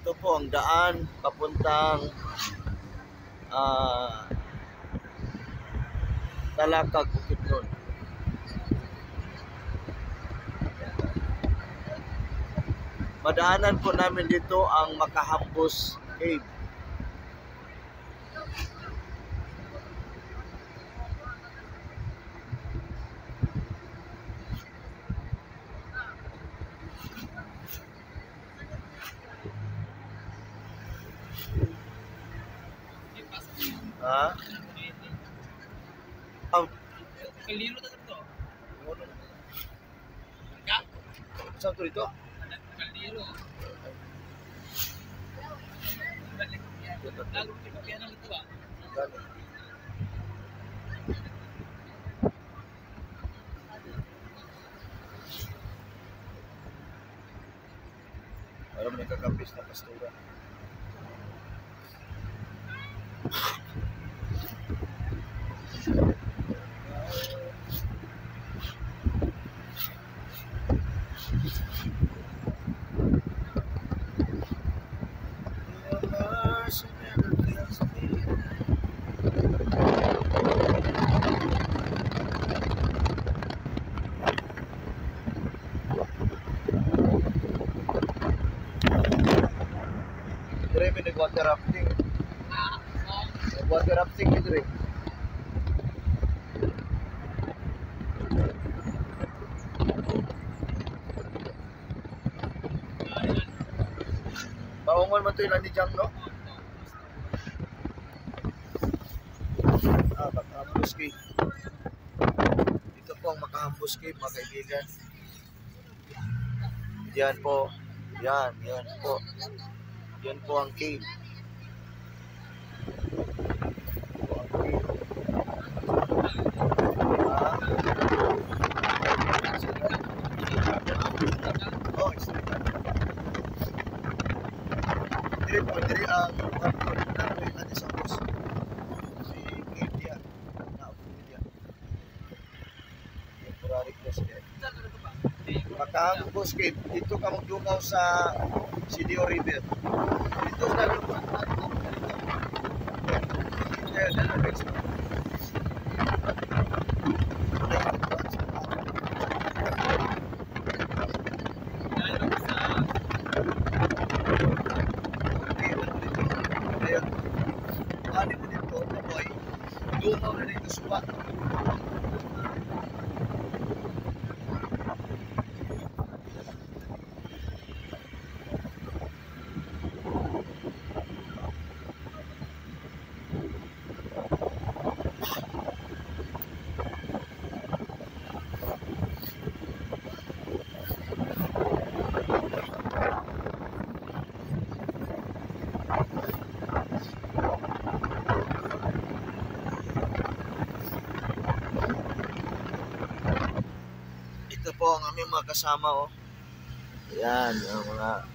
Ito po ang daan papuntang Talakag, Bukidnon. Madaanan po namin dito ang Makahambos Cave. Ha? Ang Kaliro na ito. saan to dito? Kaliro. Lago ko kaya nang ito ah. Alam mo nagkakapis na pastura. Dire may nag-water rafting. Nag-water rafting dire. Baungon man to ilan ni Jang, no? Makahambos Cave. Ito po ang Makahambos Cave, mga kaibigan. Yan po. Yan po. Yan po ang cave. Oh, Diri ang sa bus. Si cave diyan. Temporary president. Makahambos Cave. Dito ka magdungaw sa Sidio River. Dito na lupa. Dumaw na dito suba. Ito po ang aming mga kasama, oh. Ayan, yung mga